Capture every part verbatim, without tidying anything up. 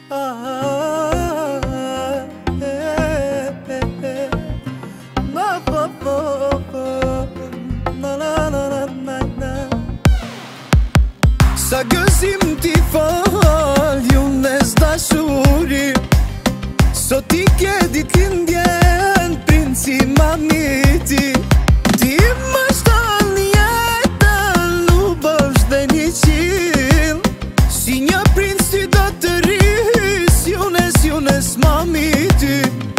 Sa gëzim t'i fal, ju nes dashuri. Sot i ke ditëlindjen, princi mamiti. Ti më shton jetën, nuk bësh dhe një qill. Si një princ ty do të rris, junes, junes mamiti.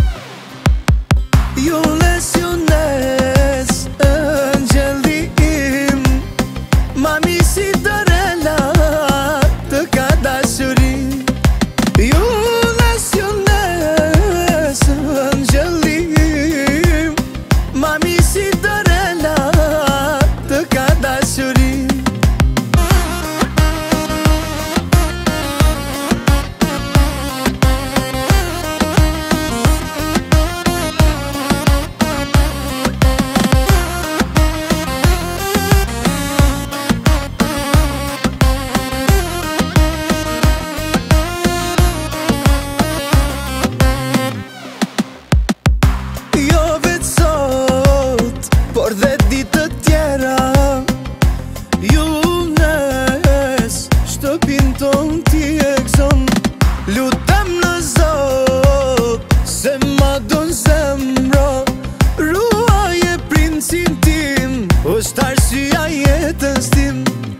Junes, junes, ëngjëlli im. Mami si dërela të ka dashuri. Junes, junes, ëngjëlli im. Mami si dërela të ka dashuri. Por dhe ditë të tjera, Junes, shtëpin ton ti e gëzon. Lutem në Zot, se ma don zemra. Ruaje princin tim, është arsyeja jetës tim.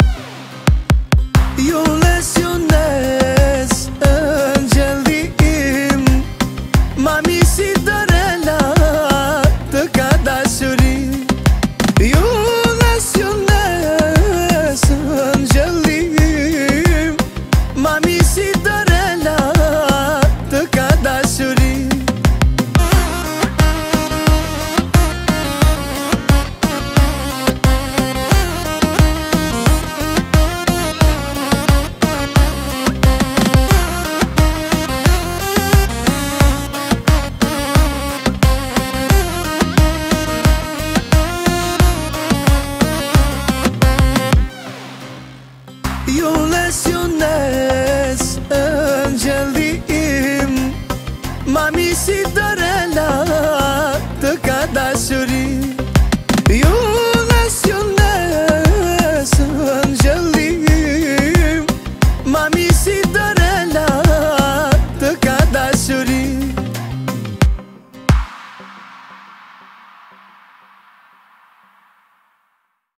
Junes, Junes, ëngjëlli im. Mami si dërela të ka dashuri. Junes, junes, ëngjëlli im. Mami si dërela të ka dashuri. Junes, junes, ëngjëlli im. Mami si dërela